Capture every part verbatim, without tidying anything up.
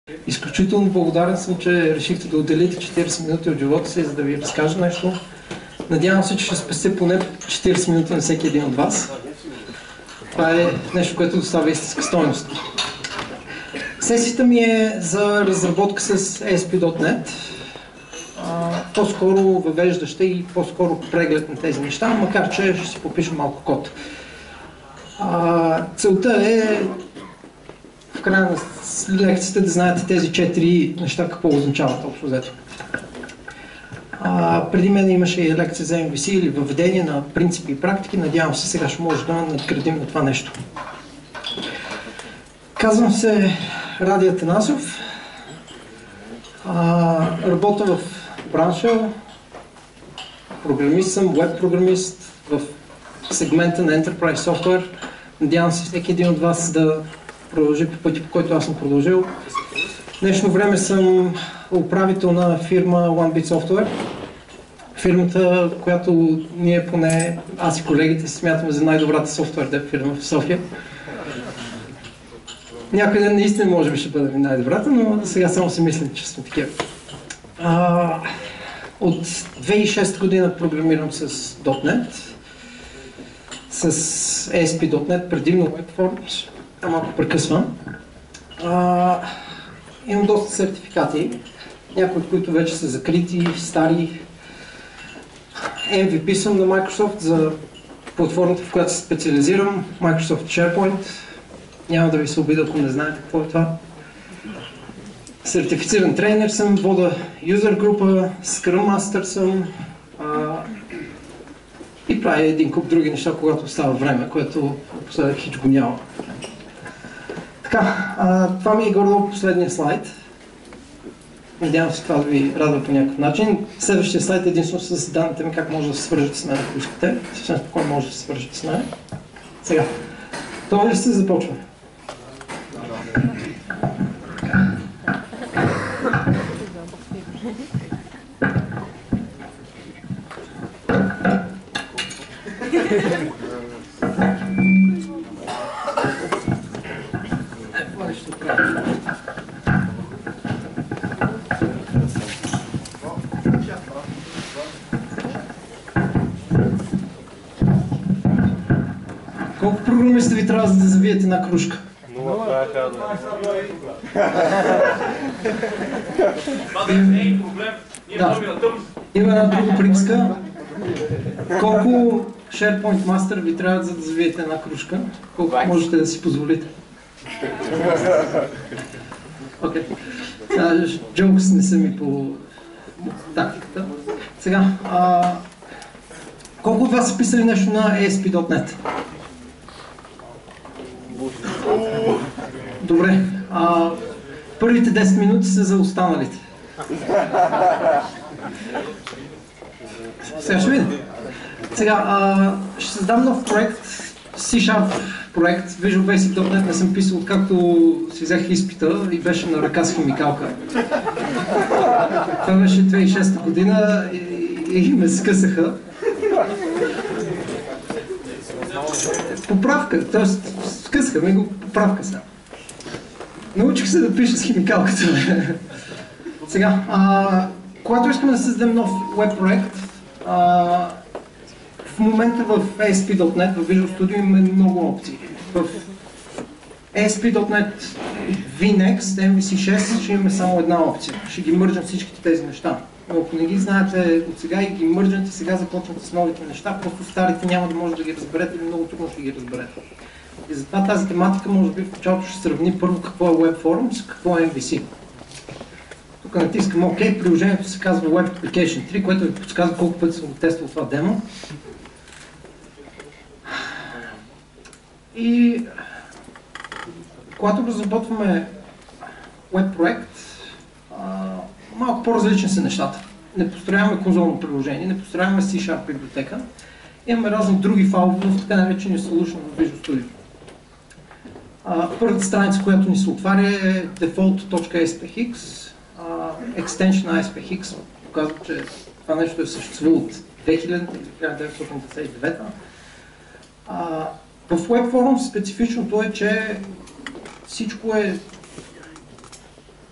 Изключително благодарен съм, че решихте да отделите четирийсет минути от живота си, за да ви разкажа нещо. Надявам се, че ще спестя поне четирийсет минути на всеки един от вас. Това е нещо, което доставя истинска стойност. Сесията ми е за разработка с ей ес пи точка нет. По-скоро въвеждаща и по-скоро преглед на тези неща, макар че ще си попиша малко код. А, целта е в края на лекцията да знаете тези четири неща какво означават общо взето. А, преди мен имаше и лекция за ем ви си или въведение на принципи и практики. Надявам се сега ще може да надградим на това нещо. Казвам се Ради Атанасов. А, работя в бранша. Програмист съм, веб-програмист в сегмента на Enterprise Software. Надявам се всеки един от вас да продължи по пътя, по който аз съм продължил. В днешно време съм управител на фирма OneBit Software. Фирмата, която ние поне, аз и колегите си смятаме за най-добрата софтуер деп фирма в София. Някой ден наистина може би ще бъде най-добрата, но сега само си мислим, че сме такива. А, от две хиляди и шеста година програмирам с точка нет, с ей ес пи точка нет, предимно WebForms, а малко прекъсвам. А, имам доста сертификати, някои от които вече са закрити, стари. ем ви пи съм на Microsoft за платформата, в която се специализирам, Microsoft SharePoint. Няма да ви се обида, ако не знаете какво е това. Сертифициран тренер съм, вода юзер група, Scrum Master съм а, и правя един куп други неща, когато става време, което последък хич го няма. Така, а, това ми е горе-долу последния слайд. Надявам се това да ви радва по някакъв начин. Следващия слайд е единствено с данните ми как може да се свържете с мен, ако искате. Съвсем спокойно може да се свържете с мен. Сега, това ли се започва? Колко програмиста ви трябва да завиете една кружка? Много, това е казано. Това не е проблем. Ние можем на тъмно. Има една друга приказка. Колко SharePoint Master ви трябва за да завиете една кружка? Колко можете да си позволите? Окей. Сега, джокс не са ми по тактиката. Сега, а... колко от вас са писали нещо на ей ес пи точка нет? Добре. А, първите десет минути са за останалите. Сега ще видим. Сега а, ще създам нов проект, C-Sharp проект, Visual Basic точка нет не съм писал, откакто си взех изпита и беше на ръка с химикалка. Това беше две хиляди и шеста година и, и ме скъсаха. Поправка, т.е. скъсаха ме го поправка сега. Научих се да пиша с химикалката. Сега, а, когато искаме да създадем нов веб проект, а, в момента в ей ес пи точка нет, в Visual Studio имаме много опции. В ей ес пи точка нет ви некст, ем ви си шест ще имаме само една опция. Ще ги мържам всичките тези неща. Но ако не ги знаете от сега и ги мържате, сега започвате с новите неща, просто старите няма да може да ги разберете или много трудно ще ги разберете. И затова тази тематика може би в началото ще сравни първо какво е WebForms, какво е ем ви си. Тук натискам ОК, приложението се казва Web Application три, което ви подсказва колко пъти съм го тествал това демо. И когато разработваме веб проект, малко по-различни са нещата. Не построяваме конзолно приложение, не построяваме C-Sharp библиотека. Имаме разни други файлове в така наречения solution в Visual Studio. Първата страница, която ни се отваря е default.aspx. Extension ей ес пи икс показва, че това нещо е съществувало от две хиляди до хиляда деветстотин деветдесет и девета. В WebForms специфичното е, че всичко е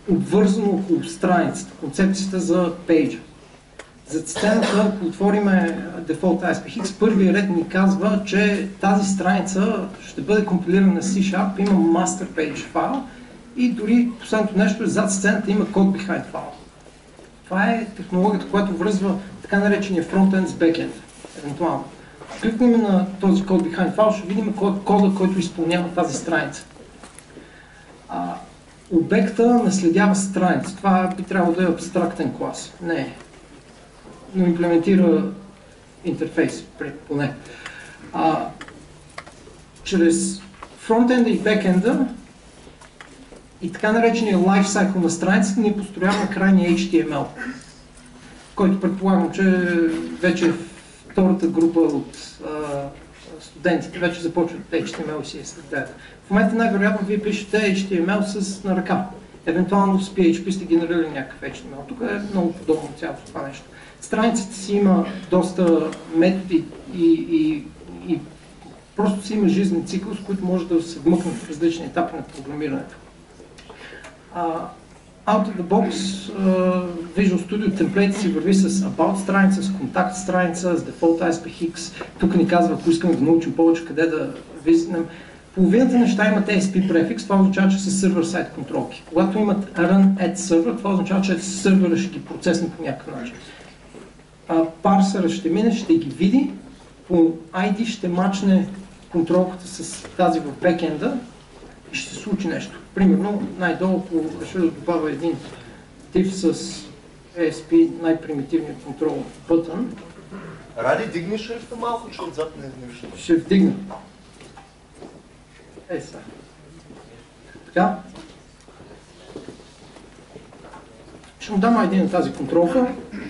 обвързано около страницата, концепцията за пейджа. За сцената, ако отвориме Default ей ес пи ейч икс, първият ред ни казва, че тази страница ще бъде компилирана на C-Sharp, има master page файл и дори последното нещо е зад сцената има code behind файл. Това е технологията, която връзва така наречения фронтенд с бекенд, евентуално. Кликнем на този code behind файл, ще видим кода, който изпълнява тази страница. А, обекта наследява страница. Това би трябвало да е абстрактен клас. Не е. Но имплементира интерфейс, поне. А, чрез фронтенда и бекенда и така наречения лайфсайкъл на страницата ние построяваме крайния ейч ти ем ел, който предполагам, че вече втората група от а, студентите вече започват ейч ти ем ел и си ес ес. В момента най-вероятно вие пишете ейч ти ем ел с на ръка. Евентуално с пи ейч пи сте генерирали някакъв ейч ти ем ел. Тук е много подобно цялото това нещо. Страницата си има доста методи и, и, и просто си има жизнен цикъл, с които може да се вмъкнат в различни етапи на програмирането. Uh, out of the box, uh, Visual Studio темплейт си върви с About страница, с контакт страница, с Default ей ес пи ейч икс. Тук ни казва, ако искаме да научим повече къде да визитнем. Половината неща имат ей ес пи префикс, това означава, че са сервер-сайд контролки. Когато имат Run at Server, това означава, че сервера ще ги процесне по някакъв начин. Uh, парсера ще мине, ще ги види, по ай ди ще мачне контролката с тази в бекенда и ще се случи нещо. Примерно, най-долу, ако реша да добавя един div с ей ес пи, най-примитивния контрол button. Ради, дигни шрифта малко, че отзад не, не виждам. Ще вдигна. Ей сега. Така. Ще му дам ай ди на тази контролка.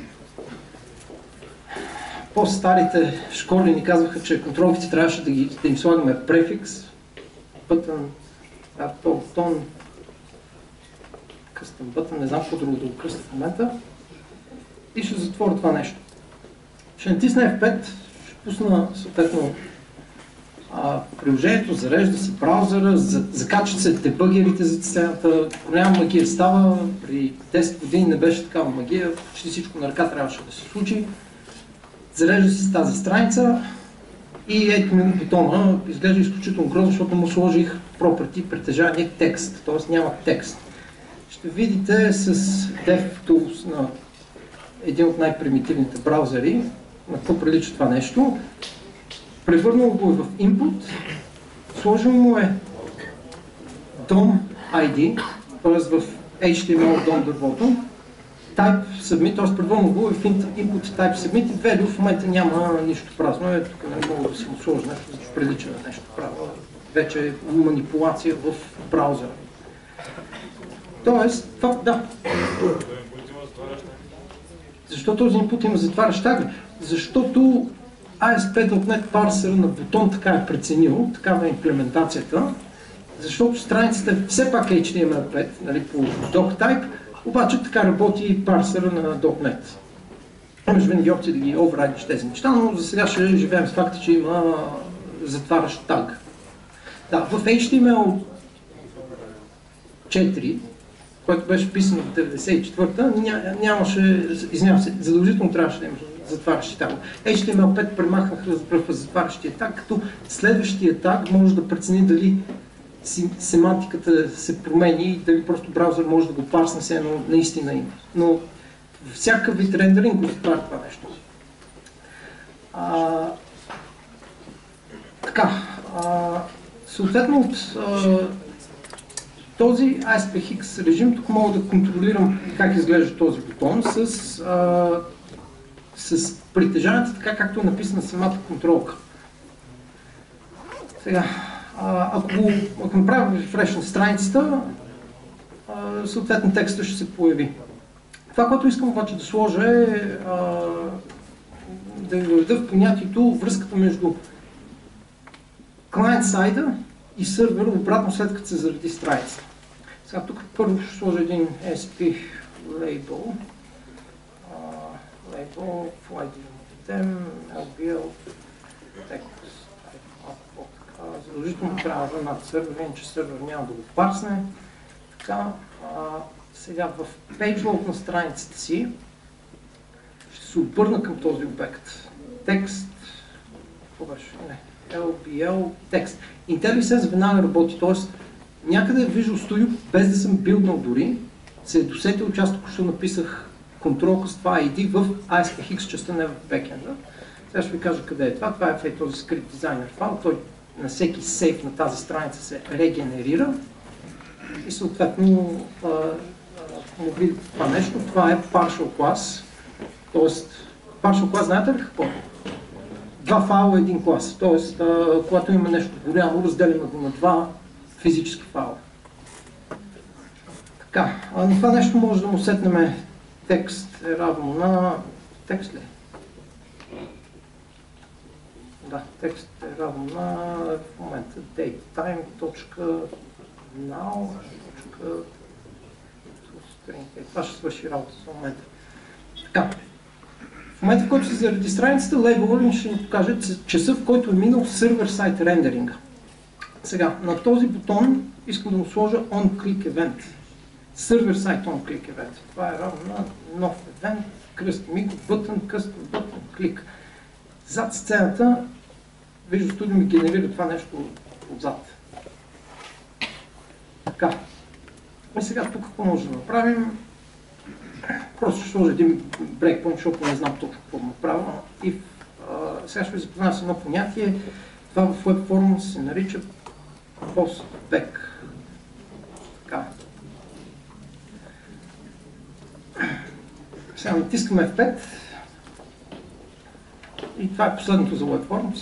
По-старите школи ни казваха, че контролките трябваше да, ги, да им слагаме префикс, button, тон, къстъм бътън, не знам какво друго да го кръста в момента. И ще затворя това нещо. Ще натисна еф пет, ще пусна съответно а, приложението, зарежда се браузъра, за, закачат се дебъгерите за сцената. Голяма магия става, при десет години не беше такава магия, почти всичко на ръка трябваше да се случи. Зарежда се с тази страница и ето ми бутона, изглежда изключително грозно, защото му сложих property притежание текст, т.е. няма текст. Ще видите с DevTools на един от най-примитивните браузъри, на какво прилича това нещо. Превърнал го е в input, сложил му е дом ай ди, т.е. в ейч ти ем ел дом дървото, type submit, т.е. превърнал го е в input type submit и value в момента няма нищо празно. Е, тук не мога да си му сложа нещо, защото прилича на нещо правилно. Вече е манипулация в браузъра. Тоест, това, да. Защо този input има затварящ таг? Защото ей ес пи точка нет парсера на бутон така е преценил, такава е имплементацията, защото страницата е все пак ейч ти ем ел пет, нали, по doctype, обаче така работи и парсера на .нет. Имаш винаги опция да ги оверрайдиш тези неща, но за сега ще живеем с факта, че има затварящ таг. Да, в ейч ти ем ел четири, който беше писан в деветдесет и четвърта, нямаше, извинявам се, задължително трябваше да имаш затварящи таг. ейч ти ем ел пет премахнаха за пръв затварящия таг, като следващия таг може да прецени дали семантиката се промени и дали просто браузър може да го парсне, все едно наистина има. Но всякакъв вид рендеринг го затваря това нещо. А, така, а, съответно от а, този ей ес пи ейч икс режим, тук мога да контролирам как изглежда този бутон с, а, с притежанието, така както е написана самата контролка. Сега, ако, ако направя рефреш на страницата, съответно текста ще се появи. Това, което искам обаче да сложа е а, да ви въведа в понятието връзката между клиент-сайда и сървъра обратно след като се зареди страницата. Сега тук първо ще сложа един ес ес пи label, label, flight item, ел би ел, text. Задължително трябва да над сървър, иначе сървър няма да го парсне. Така, а, Сега в PageLoad на страницата си ще се обърна към този обект. Текст, какво беше? Не, ел би ел, текст. IntelliSense веднага работи, т.е. някъде в Visual Studio, без да съм билднал дори, се е досетил част, ако ще написах контролка с това ай ди в ай ес пи икс частта, не в бекенда. Сега ще ви кажа къде е това. Това е този скрипт дизайнер файл. Той на всеки сейф на тази страница се регенерира и съответно му видите това нещо. Това е partial class. Тоест, partial class знаете ли какво? Два файла, един клас. Тоест, когато има нещо голямо, разделяме го на два физически файла. Така, на това нещо може да му сетнем текст е равно на... Текст ли? Да, текст е равно на в момента datetime.now. Това ще свърши работа в момента. Така. В момента, в който се заради страницата, лейбъл ще ни покаже часа, в който е минал сервер-сайт рендеринга. Сега, на този бутон искам да му сложа onClick event. Server-side onClick event. Това е равно на нов event, кръст ми button, custom button, click. Зад сцената, Visual Studio ми генерира това нещо отзад. Така. И сега тук какво може да направим? Просто ще сложа един брейкпоинт, защото не знам точно какво му правя. И а, сега ще ви запозная с едно понятие. Това в Web Forum се нарича postback. Така. Сега натискаме еф пет. И това е последното за Web Forms.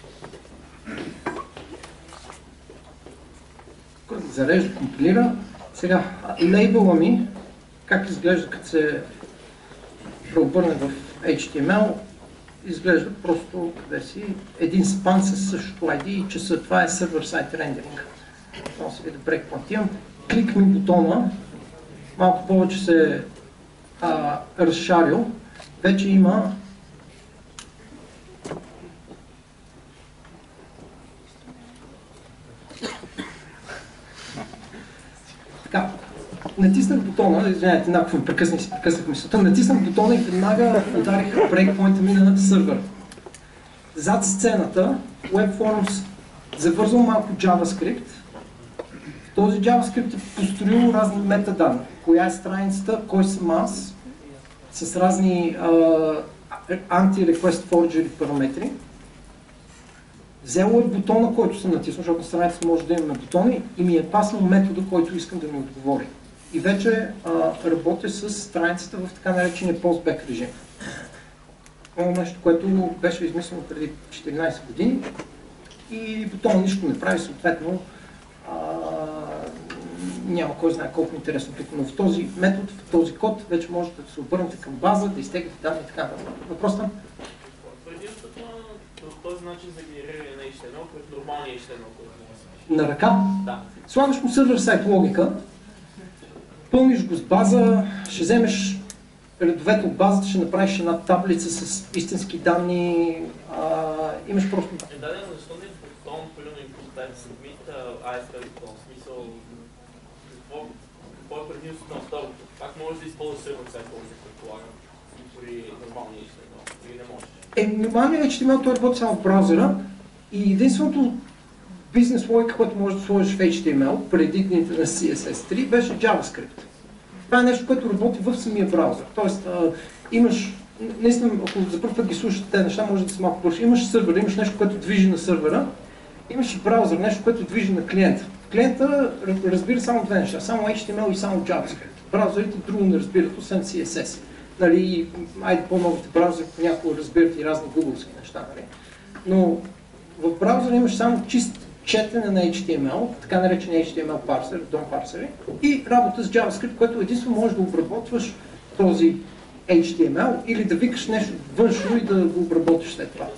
Зарежда, компилира. Сега, лейбъла ми, как изглежда като се преобърне в ейч ти ем ел, изглежда просто къде си един спан със същото ай ди и часа. Това е сервер-сайт рендеринг. Това се види брейкпоинт. Имам клик ми бутона, малко повече се а, разшарил, вече има така. Натиснах бутона, извинявайте, еднакво ми прекъснах и си прекъснах мисълта, натиснах бутона и веднага ударих брейкпоинта ми на сървър. Зад сцената, Web Forms завързвам малко JavaScript. Този JavaScript е построил разни метаданни. Коя е страницата, кой съм аз, с разни uh, anti-request forgery параметри. Взело е бутона, който съм натиснал, защото на страницата може да имаме бутони и ми е паснал метода, който искам да ми отговори. И вече а, работя с страницата в така наречения postback режим. Това е нещо, което беше измислено преди четиринайсет години и бутона нищо не прави, съответно а, няма кой знае колко интересно тук, но в този метод, в този код вече можете да се обърнете към база, да изтеглите данни и така нататък. Въпрос там? По този начин за генериране на ейч ти ем ел, което нормалния ейч ти ем ел, който може да се пише. На ръка? Да. Слагаш му сервер-сайт логика, пълниш го с база, ще вземеш редовете от базата, ще направиш една таблица с истински данни, а, имаш просто... Е, да, да, защо не е бутон, примерно input type submit, ай ес пи бутон, в смисъл, какво, какво е предимството на второто? Как можеш да използваш сервер-сайт логика, предполагам, и при нормалния ейч ти ем ел, или не можеш? Е, нормалният ейч ти ем ел той работи само в браузъра и единственото бизнес логика, което можеш да сложиш в ейч ти ем ел преди дните на си ес ес три беше JavaScript. Това е нещо, което работи в самия браузър. Тоест, а, имаш, наистина, ако за първ път ги слушате тези неща, може да се малко бърши. Имаш сървър, имаш нещо, което движи на сървъра, имаш и браузър, нещо, което движи на клиента. Клиента разбира само две неща, само ейч ти ем ел и само JavaScript. Браузърите друго не разбират, освен си ес ес. Нали, айде по-новите браузъри понякога разбират и разни гугълски неща, нали. Но в браузъра имаш само чист четене на ейч ти ем ел, така наречени ейч ти ем ел парсер, дом парсери, и работа с JavaScript, което единствено можеш да обработваш този ейч ти ем ел или да викаш нещо външно и да го обработиш след това.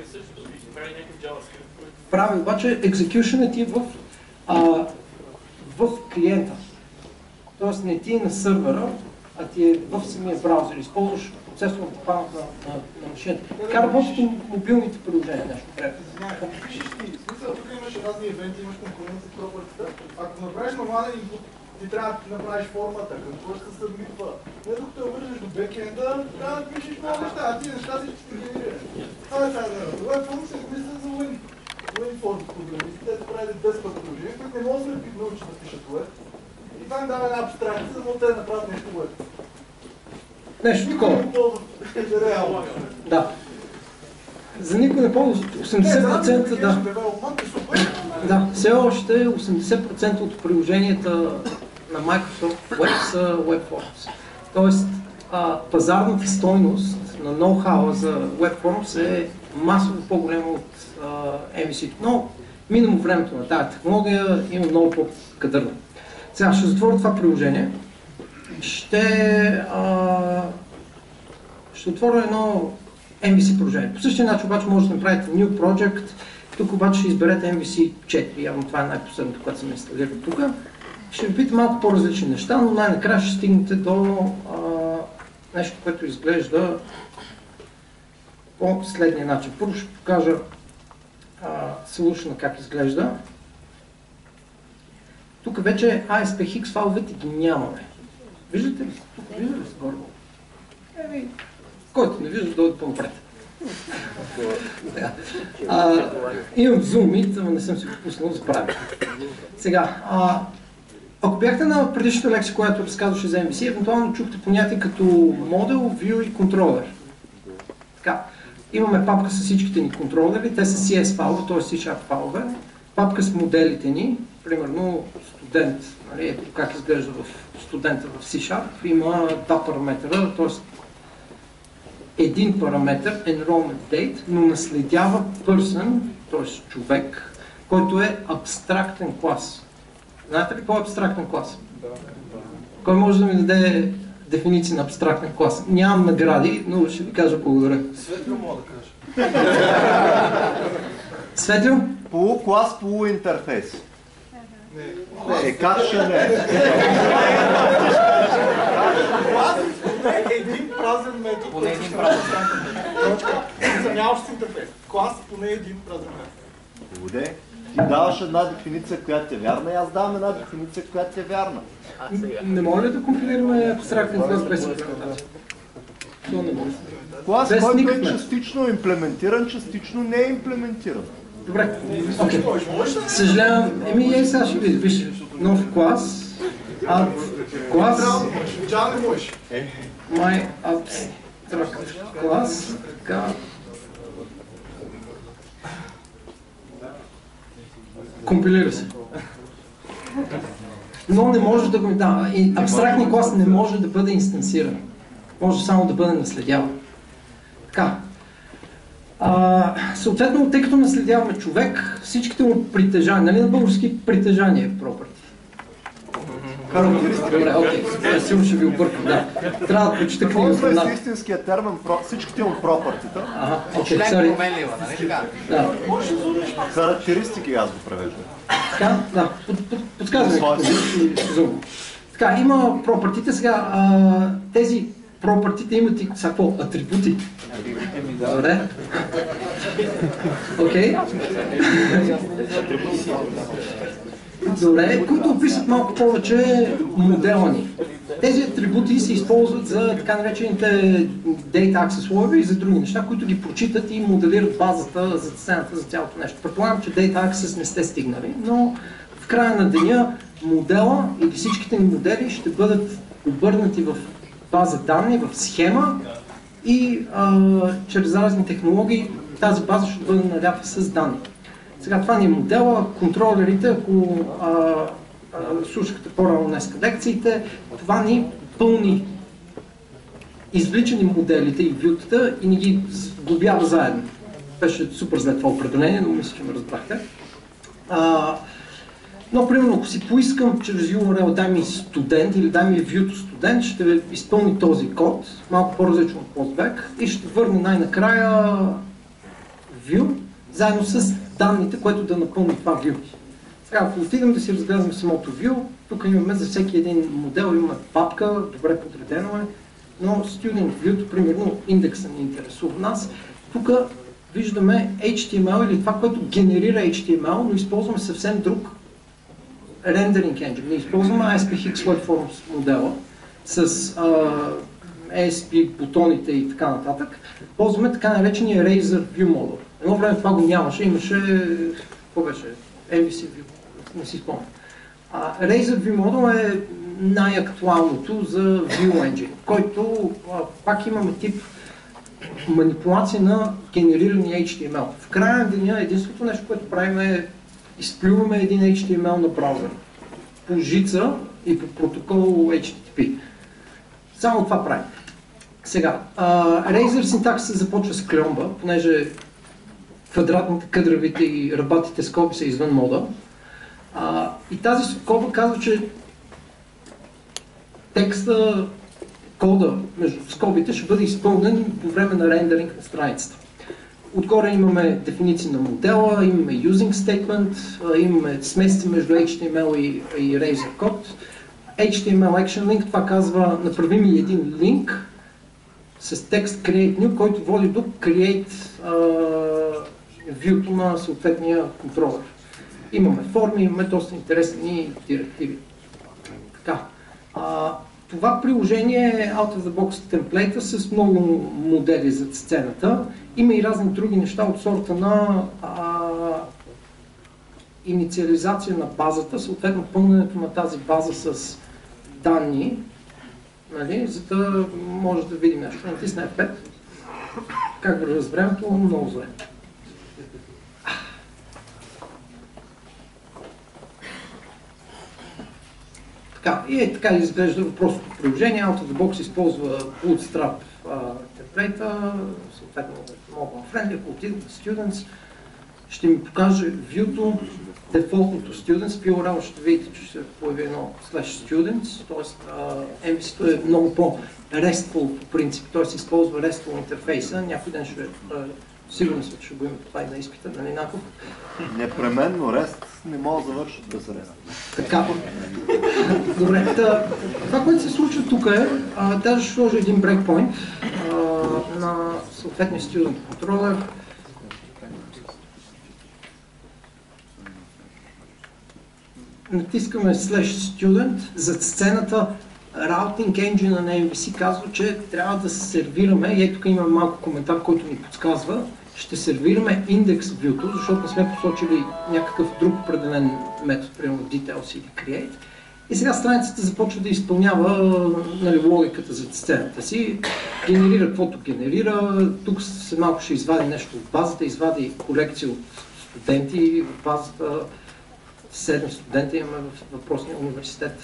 Прави обаче екзекюшенът ти е в, а, в клиента. Тоест не ти е на сървъра, а ти е в самия браузър. Използваш процесорната памет на, на, на машината. Така работят и мобилните приложения нещо. Тук имаш разни евенти, имаш конкуренция, пропъртите. Ако направиш нормален input ти трябва да направиш формата, какво ще се събмитва. Не докато я вържеш до бекенда, трябва да пишеш много неща, а ти неща си ще генерира. Това е тази народ. Webform се измисля за Win. WinForm програмистите, те правили десет приложения, които не могат да научат да пишат web. И това им дава една абстракция, за да могат да направят нещо web. Нещо такова. Реално. Да. За никой не ползва осемдесет процента, да. Да, все още осемдесет процента от приложенията на Microsoft Web са WebForms. Тоест, а, пазарната стойност на ноу-хауа за WebForms е масово по-голяма от Ем Ви Си. Но минало времето на тази технология има много по-кадърна. Сега ще затворя това приложение. Ще, а, ще отворя едно Ем Ви Си приложение. По същия начин обаче може да направите New Project. Тук обаче ще изберете Ем Ви Си четири. Явно това е най-последното, което съм инсталирал тук. Ще ви питам малко по-различни неща, но най-накрая ще стигнете до а, нещо, което изглежда по следния начин. Първо ще покажа solution как изглежда. Тук вече Ай Ес Пи Ейч файловете ги нямаме. Виждате ли? Тук виждате ли се горе? Еми, който не вижда, дойде по-напред. Имам Zoom, но не съм си го пуснал за правилно. Сега, а, ако бяхте на предишната лекция, която разказваше за Ем Ви Си, евентуално чухте понятие като модел, view и контролер. Така, имаме папка с всичките ни контролери, те са Си Ес файлове, т.е. Си Sharp файлове, папка с моделите ни, примерно студент, нали, ето как изглежда в студента в Си Sharp, има два параметъра, т.е. един параметър, enrollment date, но наследява person, т.е. човек, който е абстрактен клас. Знаете ли какво е абстрактен клас? Да. Кой може да ми даде дефиниция на абстрактен клас? Нямам награди, но ще ви кажа благодаря. Светло мога да кажа. Светло? Полуклас, полуинтерфейс. Не. Е, как ще не? Клас е един празен метод. Поне един празен метод. Нямащ интерфейс. Клас поне един празен метод. Буде. Ти даваш една дефиниция, която е вярна, и аз давам една дефиниция, която е вярна. Не може ли да компилираме абстрактен клас без имплементация? Това не може. Клас, Без който никакъв е метод. частично имплементиран, частично не е имплементиран. Добре, окей. Съжалявам, еми ей сега ще видиш, виж, нов клас, add клас, Джан не можеш. my abstract клас, така. Компилира се. Но не може да го... Да, и абстрактният клас не може да бъде инстансиран. Може само да бъде наследяван. Така. А, съответно, тъй като наследяваме човек, всичките му притежания, нали на български притежание е property? Добре, окей, сигурно ще ви объркам, да. Трябва да прочита книгата. Ползвай си истинския термин, всичките му пропъртита. Ага, окей, Член сори. променлива, нали така? Да. Характеристики аз го превеждам. Така, да, под, под, подсказвай като ще зум. Така, има пропъртите, сега а, тези пропъртите имат и са какво? Атрибути. Добре. Окей. Добре, които описват малко повече модела ни. Тези атрибути се използват за така наречените Data Access Log и за други неща, които ги прочитат и моделират базата за сцената за цялото нещо. Предполагам, че Data Access не сте стигнали, но в края на деня модела или всичките ни модели ще бъдат обърнати в база данни, в схема и а, чрез разни технологии тази база ще бъде налята с данни. Сега това ни е модела, контролерите, ако а, а, слушахте по-рано днес лекциите, това ни пълни извличани моделите и вютата и ни ги сглобява заедно. Беше супер зле това определение, но мисля, че ме разбрахте. А, но, примерно, ако си поискам чрез ю ар ел дай ми студент или дай ми вюто студент, ще изпълни този код, малко по-различно от Postback и ще върне най-накрая view, заедно с данните, което да напълни това view. Сега, ако отидем да си разгледаме самото view, тук имаме за всеки един модел, имаме папка, добре подредено е, но student view, примерно индекса ни интересува нас. Тук виждаме Ейч Ти Ем Ел или това, което генерира Ейч Ти Ем Ел, но използваме съвсем друг Rendering Engine. Ние използваме ей ес пи X Webforms модела с uh, ей ес пи бутоните и така нататък. Ползваме така наречения Razor View модел. Едно време това го нямаше, имаше, какво беше, ем ви си View, не си спомням. Uh, Razor View модел е най-актуалното за View Engine, който uh, пак имаме тип манипулация на генерирани ейч ти ем ел. В края на деня единственото нещо, което правим е изплюваме един ейч ти ем ел на браузър по жица и по протокол ейч ти ти пи. Само това правим. Сега, uh, Razor синтакс се започва с кльомба, понеже квадратните, къдравите и рабатите скоби са извън мода. Uh, и тази скоба казва, че текста, кода между скобите ще бъде изпълнен по време на рендеринг на страницата. Отгоре имаме дефиниции на модела, имаме using statement, имаме смесица между ейч ти ем ел и, и Razor код. ейч ти ем ел Action Link, това казва направи ми един линк с текст create new, който води до create uh, view-то на съответния контролер. Имаме форми, имаме доста интересни директиви. Така. Uh, Това приложение е out of the box темплейта с много модели за сцената. Има и разни други неща от сорта на а, инициализация на базата, съответно пълненето на тази база с данни, нали, за да може да видим нещо. Натисна еф пет. Как върви с времето? Много зле. Така, и е така изглежда простото приложение. Out of the box използва Bootstrap темплейта, съответно mobile friendly, ако отидем на Students, ще ми покаже view-то, дефолтното Students, в ю ар ел ще видите, че ще се появи едно slash Students, т.е. ем ви си-то е много по-RESTful по принцип, т.е. използва RESTful интерфейса, някой ден ще сигурно се, че го има това и на изпита, нали Наков? Непременно REST не мога да завършат без REST. Така. Добре, та, това, което се случва тук е, а, даже ще сложа един breakpoint а, на съответния student controller. Натискаме slash student, зад сцената Routing Engine на ем ви си казва, че трябва да се сервираме, и ето тук има малко коментар, който ни подсказва, ще сервираме index view-то, защото не сме посочили някакъв друг определен метод, примерно details или create. И сега страницата започва да изпълнява, нали, логиката за сцената си, генерира каквото генерира, тук се малко ще извади нещо от базата, извади колекция от студенти, от базата седем студента имаме в въпросния университет.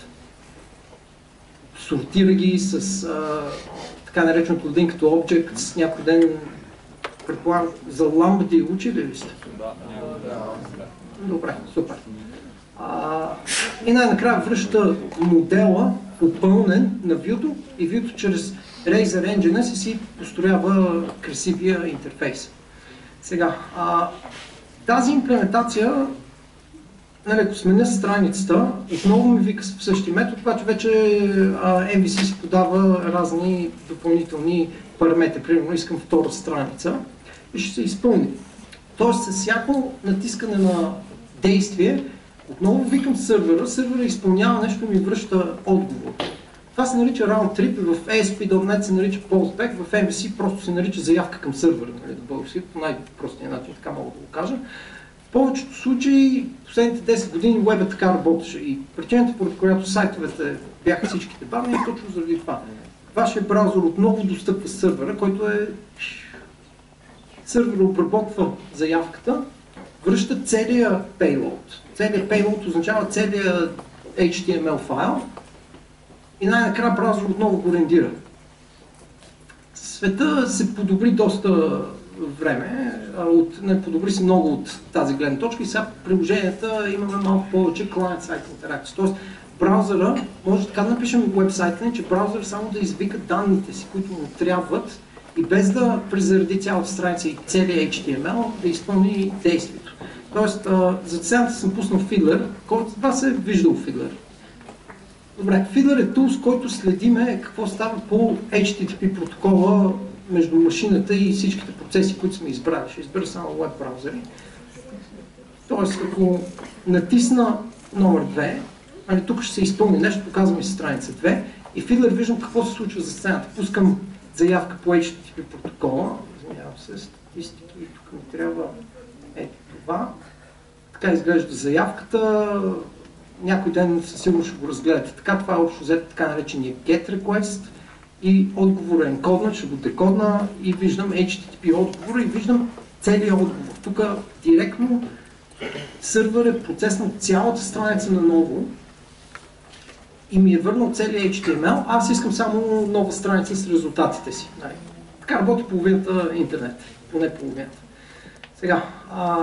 Сортира ги с а, така нареченото link to objects, някой ден, предполагам, за ламбди учили ли сте? Да. Добре, супер. А, и най-накрая връща модела, попълнен на view-то, и view-то чрез Razor Engine си си построява красивия интерфейс. Сега, а, тази имплементация, нали, ако сменя страницата, отново ми вика в същия метод, обаче вече а, ем ви си си подава разни допълнителни параметри. Примерно искам втора страница и ще се изпълни. Тоест с всяко натискане на действие, отново викам сървъра, сървъра изпълнява нещо и ми връща отговор. Това се нарича round trip, в ей ес пи точка нет се нарича postback, в ем ви си просто се нарича заявка към сървъра, нали, до български, по най-простия начин, така мога да го кажа. В повечето случаи, последните десет години уебът така работеше и причината, поради която сайтовете бяха всичките бавни, е точно заради това. Вашия браузър отново достъпва сървъра, който е... Сървър обработва заявката, връща целия payload. Целият payload означава целият ейч ти ем ел файл и най-накрая браузър отново го рендира. Света се подобри доста време, от, не подобри се много от тази гледна точка и сега приложенията имаме малко повече client-side интеракция. Тоест браузъра, може така да напишем в вебсайта ни, че браузър само да извика данните си, които му трябват и без да презареди цялата страница и целият ейч ти ем ел да изпълни действието. Тоест, за цялата съм пуснал Fiddler, който това се е виждал Fiddler. Добре, Fiddler е тул, с който следиме какво става по ейч ти ти пи протокола между машината и всичките процеси, които сме избрали. Ще избера само веб браузъри. Тоест, ако натисна номер две, нали, тук ще се изпълни нещо, показвам и страница две и в Fiddler виждам какво се случва за сцената. Пускам заявка по Ейч Ти Ти Пи протокола, извинявам се, статистики, тук ми трябва ето това. Така изглежда заявката, някой ден със сигурност ще го разгледате. Така, това е общо взето така наречения GET request и отговор е енкоднат, ще го декодна и виждам Ейч Ти Ти Пи отговор и виждам целият отговор. Тук директно сървър е процеснал цялата страница на ново и ми е върнал целият Ейч Ти Ем Ел, аз искам само нова страница с резултатите си. Така работи половината интернет, поне половината. Сега, а...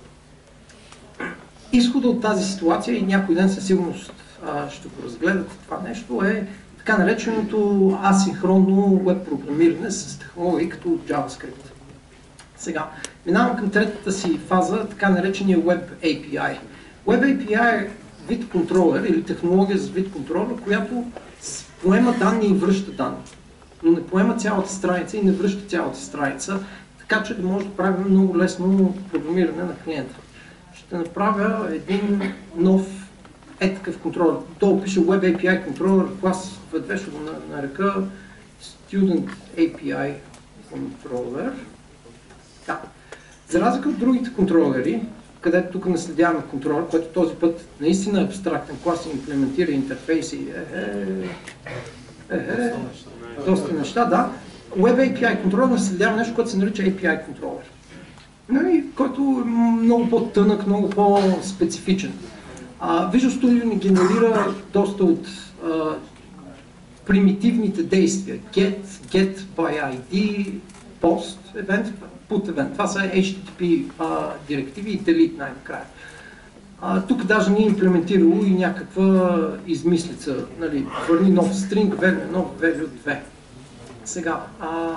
изхода от тази ситуация и някой ден със сигурност а, ще го разгледате това нещо е така нареченото асинхронно веб програмиране с технологии като JavaScript. Сега, минавам към третата си фаза, така наречения Web Ей Пи Ай. Web Ей Пи Ай е вид контролер или технология за вид контролер, която поема данни и връща данни, но не поема цялата страница и не връща цялата страница, така че да може да правим много лесно програмиране на клиента. Ще направя един нов е такъв контролер. Долу пише Web Ей Пи Ай контролер, клас ви две ще го нарека Student Ей Пи Ай контролер. Да. За разлика от другите контролери, където тук наследяваме контролер, който този път наистина е абстрактен клас и имплементира интерфейси, е, е, е, е, доста неща, да. Web Ей Пи Ай контролер наследява нещо, което се нарича Ей Пи Ай контролер. И който е много по-тънък, много по-специфичен. Visual Studio ни генерира доста от а, примитивните действия. Get, get by ай ди, post event, put event. Това са Ейч Ти Ти Пи а, директиви и delete най-накрая. Тук даже ни е имплементирало и някаква измислица. Нали, върни нов string, value, нов value две. Сега, а,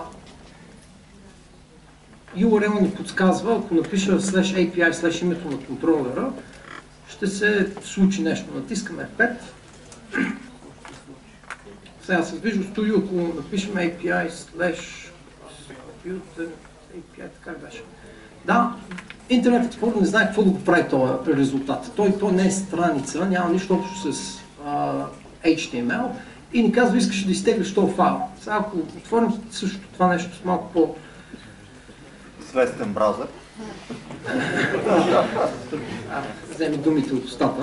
ю ар ел ни подсказва, ако напиша slash ей пи ай slash името на контролера, ще се случи нещо. Натискаме Еф пет. Сега с Visual Studio, ако напишем ей пи ай slash ей пи ай, така беше. Да, Internet Explorer не знае какво да го прави този резултат. Той, той не е страница, няма нищо общо с а, Ейч Ти Ем Ел и ни казва, искаш да изтеглиш този файл. Сега ако отворим също това нещо с малко по... свестен браузър. Вземи думите от устата.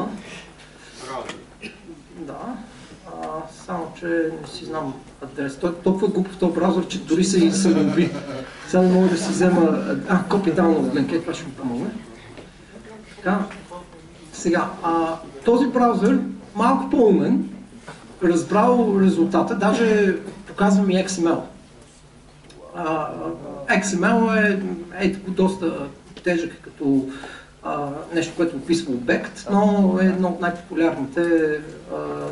Да. А, само, че не си знам адрес. Той е толкова глупав този браузър, че дори се и самоуби. Сега не мога да си взема... А, копия download от Blanket, това ще ми помогне. Така. Сега, а, този браузър, малко по-умен, разбрал резултата, даже показвам и Екс Ем Ел. Uh, Екс Ем Ел е, е доста тежък като uh, нещо, което описва обект, но е едно от най-популярните uh,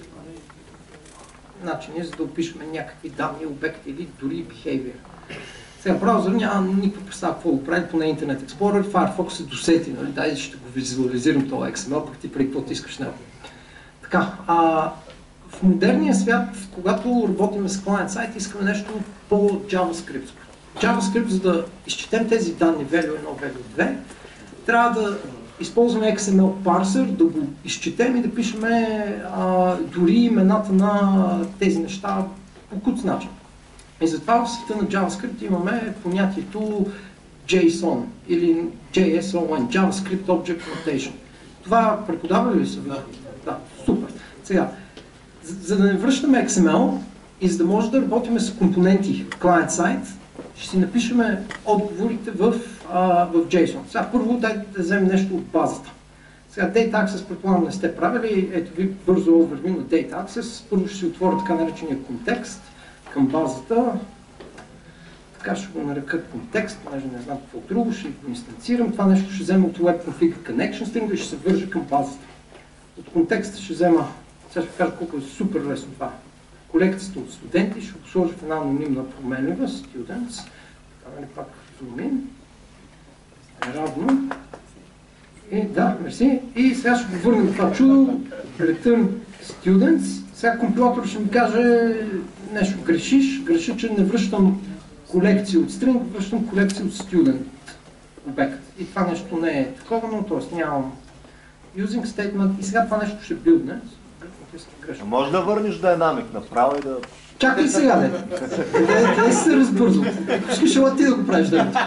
начини за да опишем някакви данни, обекти или дори behavior. Сега браузър няма никаква представа какво го прави по на Internet Explorer, Firefox се досети, нали? Дай ще го визуализирам този Екс Ем Ел, пък ти преди какво ти искаш него. Така, uh, в модерния свят, когато работим с client сайт, искаме нещо по-JavaScript. JavaScript, за да изчетем тези данни value едно, value две, трябва да използваме Екс Ем Ел парсер, да го изчетем и да пишем а, дори имената на тези неща по куц начин. И затова в света на JavaScript имаме понятието JSON или Джей Ес О Ен, JavaScript Object Notation. Това преподава ли се? Да, супер. Сега, за да не връщаме Екс Ем Ел и за да може да работим с компоненти client сайт, ще си напишем отговорите в, а, в JSON. Сега първо дайте да вземем нещо от базата. Сега Data Access предполагам не сте правили, ето ви бързо overview на Data Access. Първо ще си отворя така наречения контекст към базата. Така ще го нарека контекст, понеже не знам какво друго, ще го инстанцирам. Това нещо ще взема от Web Config Connection String и ще се вържа към базата. От контекста ще взема, сега ще кажа колко е супер лесно това. Колекцията от студенти, ще го сложа в една анонимна променлива, students, така нали пак zoom in, равно, и да, мерси, и сега ще го върнем това чудо, return students, сега компилатор ще ми каже нещо, грешиш, греши, че не връщам колекция от string, връщам колекция от student обект. И това нещо не е такова, но т.е. нямам using statement и сега това нещо ще билдне. Може да върнеш динамик направо и да... Чакай сега, не. Къде си се разбързал? Искаш ела ти да го правиш, да.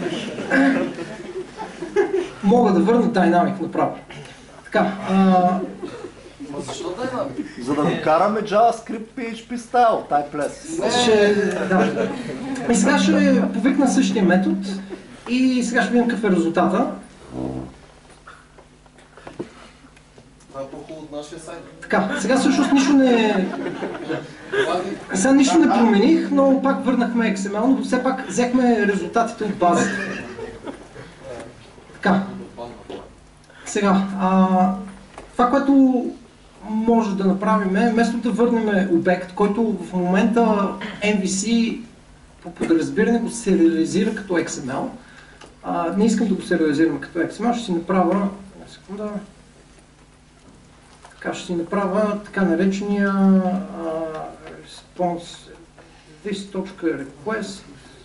Мога да върна динамик направо. Така, а... Защо динамик? За да докараме JavaScript пи ейч пи стайл, тай плес. Ще... Да. И сега ще повикна същия метод и сега ще видим какъв е резултата. Това е по-хубаво от нашия сайт. Така, сега всъщност нищо не... Сега нищо не промених, но пак върнахме икс ем ел, но все пак взехме резултатите от базата. Така. Сега, а, това, което може да направим е, вместо да върнем обект, който в момента ем ви си по подразбиране го сериализира като икс ем ел. А, не искам да го сериализирам като икс ем ел, ще си направя... Една секунда. Така ще си направя така наречения uh, response this.request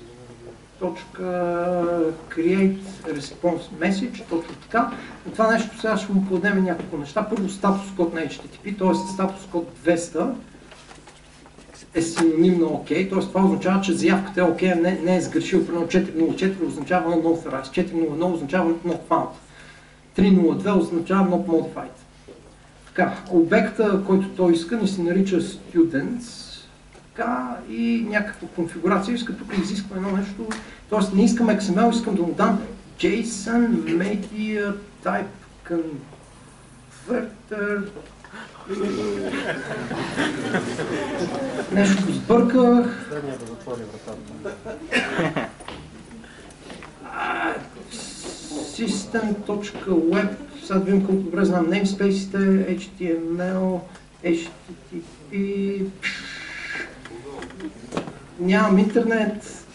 .create response message, точно така. И това нещо сега ще му поднем няколко неща. Първо статус код на ейч ти ти пи, т.е. статус код двеста е синоним на OK, т.е. това означава, че заявката е OK, не, не е сгрешил. Примерно четири нула четири означава not authorized, четири нула едно означава not found, три нула две означава not modified. Така, обекта, който той иска, ни се нарича students, така, и някаква конфигурация иска тук изисква едно нещо, т.е. не искам икс ем ел, искам да му дам JSON Media Type Converter. Нещо го сбърках. System.web. Сега да видим колко добре знам namespace-ите, ейч ти ем ел, ейч ти ти пи. Нямам интернет.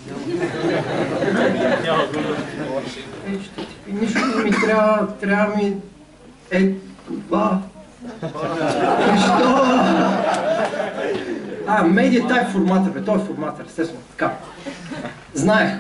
ейч ти ти пи. Нищо не ми трябва, трябва ми е това. Защо? А, Media Type форматър, бе, той е форматър, естествено. Така. Знаех.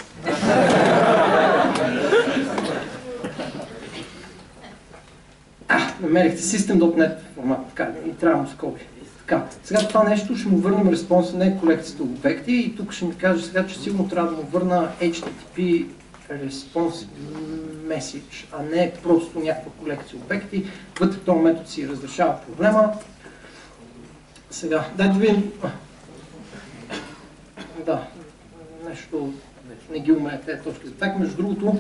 А, намерихте System.net формат, така, и трябва му скоби. Така, сега това нещо ще му върнем респонса, не колекцията обекти, и тук ще ми каже сега, че сигурно трябва да му върна ейч ти ти пи response message, а не просто някаква колекция обекти. Вътре този метод си разрешава проблема. Сега, дай да видим. Да, нещо не ги умея тези точки за так. Между другото,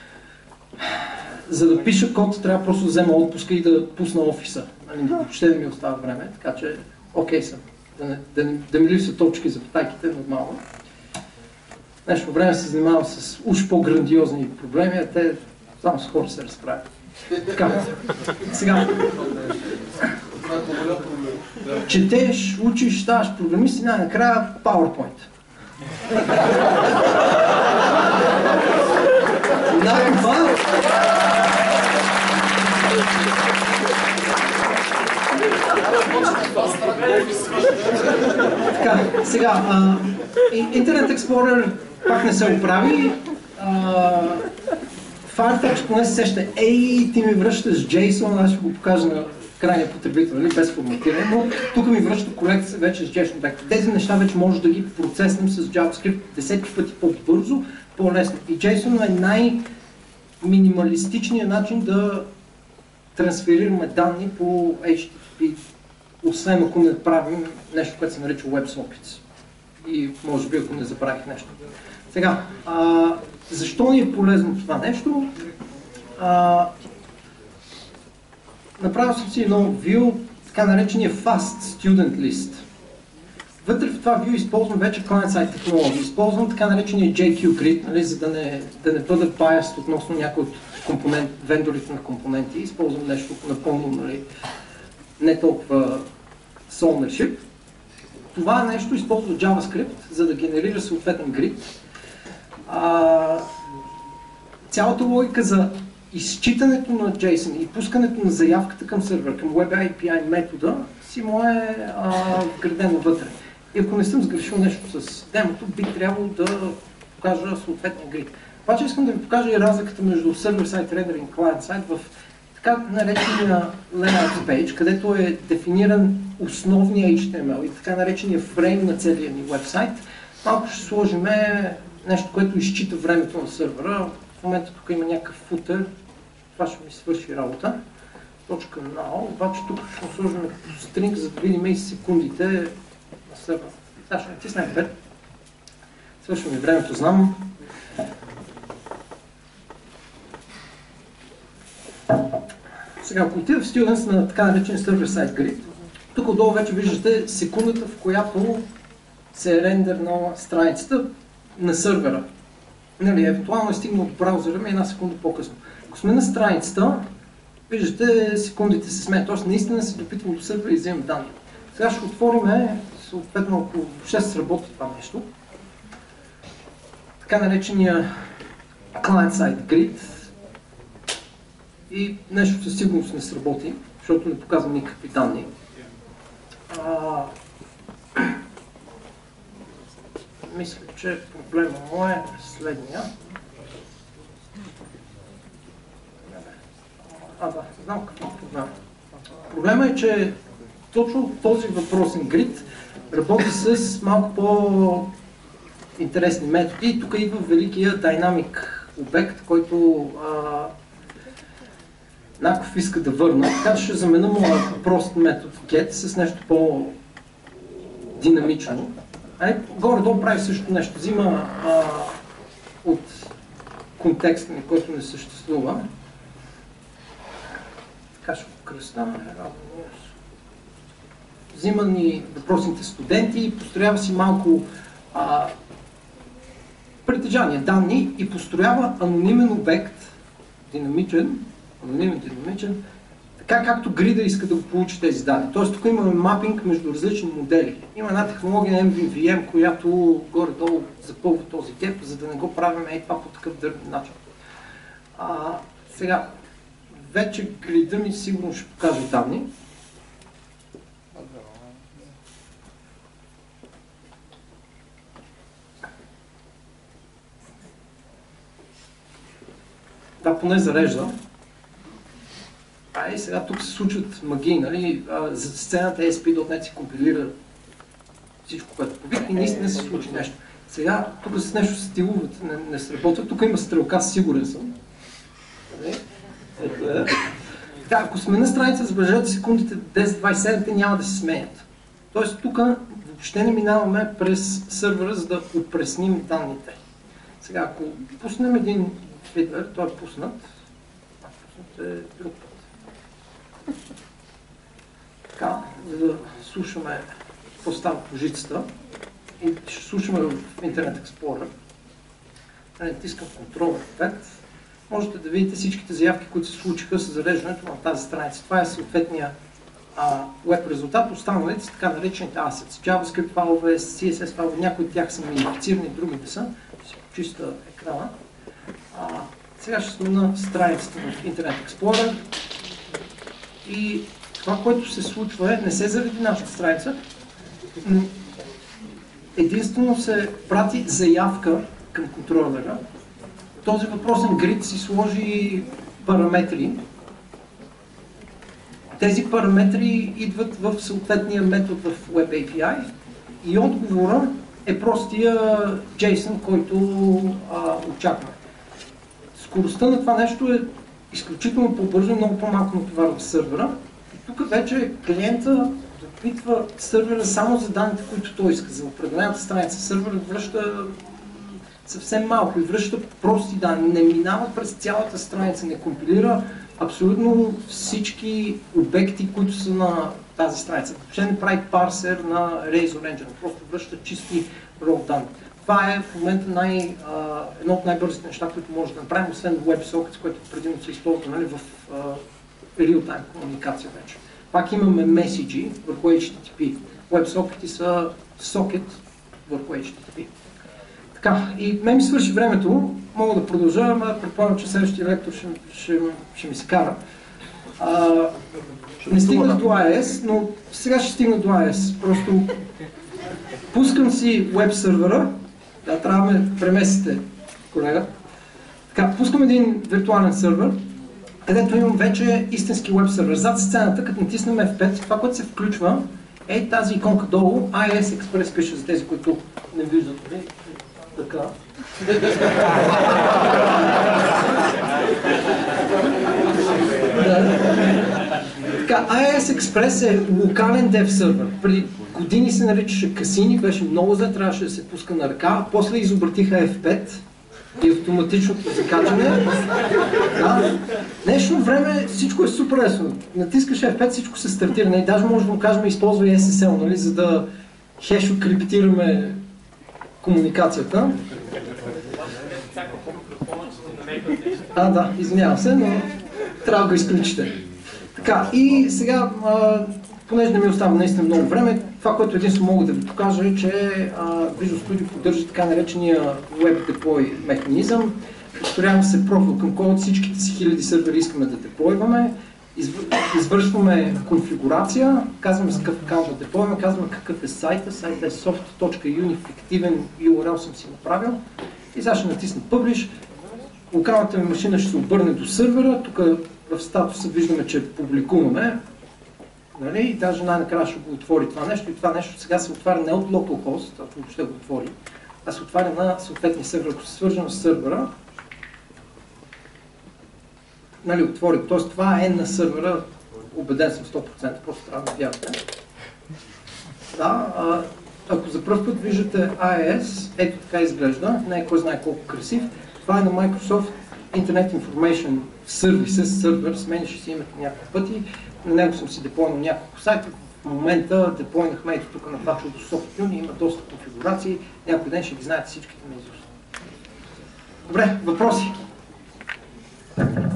за да пиша код, трябва просто да взема отпуска и да пусна офиса. Въобще да ми остава време, така че окей съм. Да, не, да, да ми липсват точки за потайките, нормално. Днешно време се занимавам с уж по-грандиозни проблеми, а те само с хора се разправят. Така, сега. Четеш, учиш, ставаш програмист и най-накрая PowerPoint. Най-това... Така, сега, а, Internet Explorer пак не се оправи. А, Firefox поне се сеща, ей, ти ми връщаш JSON, аз ще го покажа на крайния потребител, нали, без форматиране, но тук ми връща колекция вече с JSON обекта. Тези неща вече може да ги процеснем с JavaScript десетки пъти по-бързо, по-лесно. И JSON е най-минималистичният начин да трансферираме данни по ейч ти ти пи, освен ако не правим нещо, което се нарича WebSockets. И може би ако не забравих нещо. Сега, а, защо ни е полезно това нещо? А, направил съм си едно view, така наречения Fast Student List. Вътре в това view използвам вече client-side технологии. Използвам така наречения джей кю Grid, нали, за да не, да не бъда biased относно някои от компонент, вендорите на компоненти. Използвам нещо напълно, нали, не толкова с ownership. Това нещо използва JavaScript, за да генерира съответен grid. А, цялата логика за изчитането на JSON и пускането на заявката към сервер, към Web ей пи ай метода, си му е а, вградено вътре. И ако не съм сгрешил нещо с демото, би трябвало да покажа съответния grid. Обаче искам да ви покажа и разликата между сервер-сайд рендер и client-сайд в така наречения layout page, където е дефиниран основния Ейч Ти Ем Ел и така наречения фрейм на целия ни вебсайт. Малко ще сложим нещо, което изчита времето на сървъра. В момента тук има някакъв футер, това ще ми свърши работа. Точка now, обаче тук ще сложим стринг, за да видим и секундите на сървъра. Сега ще натиснем пет. Свършваме времето, знам. Сега, ако отида в Students на така наречен Server-Side Grid, тук отдолу вече виждате секундата, в която се е рендернала страницата на сървъра. Нали, евентуално е стигнал от браузъра ми една секунда по-късно. Ако сме на страницата, виждате секундите се сменят, т.е. наистина се допитвам до сървъра и вземам данни. Сега ще отворим, съответно, около шест работи това нещо. Така наречения Client-Side Grid. И нещо със сигурност не сработи, защото не показвам никакви данни. А... Мисля, че проблема му е следния. А, да, знам какво е проблема. Проблема е, че точно този въпросен грид работи с малко по-интересни методи. Тук идва великия Dynamic обект, който а, Наков иска да върна, така че ще заменя моят прост метод get с нещо по-динамично. Горе-долу прави също нещо, взима а, от контекста ни, който не съществува. Така ще го кръста. Взима ни въпросните студенти и построява си малко а, притежания, данни и построява анонимен обект, динамичен, анонимен, динамичен, така както грида иска да го получи тези данни. Тоест тук имаме мапинг между различни модели. Има една технология Ем Ви Ви Ем, която горе-долу запълва този геп, за да не го правим ей това по такъв дърбен начин. А, сега, вече грида ми сигурно ще покаже данни. Да, поне зарежда. А и сега тук се случват магии, нали? А, за сцената Ес Пи точка нет си компилира всичко, което повика и наистина се случи нещо. Сега тук с нещо стиловете не, не сработва. Тук има стрелка, сигурен съм. Ето е. Да, ако сме на страница, забележете секундите десет двайсет и седем, те няма да се сменят. Тоест тук въобще не минаваме през сървъра, за да опресним данните. Сега, ако пуснем един фидер, той е пуснат. Пуснат е друг път. Така, за да слушаме какво става по жицата и ще слушаме в Internet Explorer. Натискам Ctrl Еф пет. Можете да видите всичките заявки, които се случиха с зареждането на тази страница. Това е съответния веб резултат. Останалите са така наречените assets. JavaScript файлове, Си Ес Ес файлове, някои от тях са минифицирани, други не са. Ще си почиста екрана. А, сега ще сме на страницата в Internet Explorer. И това, което се случва е, не се заради нашата страница, но единствено се прати заявка към контролера. Този въпросен грид си сложи параметри. Тези параметри идват в съответния метод в Web Ей Пи Ай и отговора е простия JSON, който а, очакваме. Скоростта на това нещо е изключително по-бързо и много по-малко натоварва в сървъра. И тук вече клиента допитва сървъра само за данните, които той иска. За определената страница сървърът връща съвсем малко и връща прости данни. Не минава през цялата страница, не компилира абсолютно всички обекти, които са на тази страница. Въобще не прави парсер на Razor Engine, просто връща чисти raw данни. Това е в момента най, а, едно от най-бързите неща, които може да направим, освен WebSockets, което предимно се използва, нали, в реал-тайм комуникация вече. Пак имаме меседжи върху Ейч Ти Ти Пи. WebSockets са сокет върху Ейч Ти Ти Пи. Така, и мен ми свърши времето, мога да продължа, но предполагам, че следващия лектор ще, ще, ще ми се кара. А, не стигна до Ай Ес, но сега ще стигна до Ай Ес. Просто пускам си веб сървъра, да, трябва да ме преместите, колега. Така, пускам един виртуален сървър където имам вече истински веб сервер. Зад сцената, като натиснем Еф пет, това, което се включва, е тази иконка долу, ай ес Express пише за тези, които не виждат. Така. Да. Така, ай ес Express е локален дев сервер. Преди години се наричаше Касини, беше много зле, трябваше да се пуска на ръка. После изобратиха Еф пет и автоматичното закачане. Да. Днешно време всичко е супер лесно. Натискаш Еф пет, всичко се стартира. И даже може да му кажем, използва и Ес Ес Ел, нали, за да хешо криптираме комуникацията. А, да, извинявам се, но трябва да го изключите. Така, и сега, а, понеже не ми остава наистина много време, това, което единствено мога да ви покажа е, че а, Visual Studio поддържа така наречения Web Deploy механизъм. Повторявам се профил към код, всичките си хиляди сървъри искаме да деплойваме, извършваме конфигурация, казваме с какъв акаунт да деплойваме, казваме какъв е сайта, сайта е soft точка uni, фиктивен ю ар ел съм си направил и сега ще натисна Publish. Локалната ми машина ще се обърне до сървъра, тук в статуса виждаме, че публикуваме. Нали? И даже най-накрая ще го отвори това нещо и това нещо сега се отваря не от localhost, ако въобще го отвори, а се отваря на съответния сървър, ако се свържем с сървъра. Нали, отвори, т.е. това е на сървъра, убеден съм сто процента, просто трябва да вярвате. Да, а, ако за пръв път виждате ай ес, ето така изглежда, не е кой знае колко красив. Това е на Microsoft Internet Information Services сервер, сменяше си името няколко пъти. На него съм си деплойнал няколко сайта. В момента деплойнахме ето тук на това чудо SoftTune, има доста конфигурации. Някой ден ще ги знаете всичките наизуст. Добре, въпроси?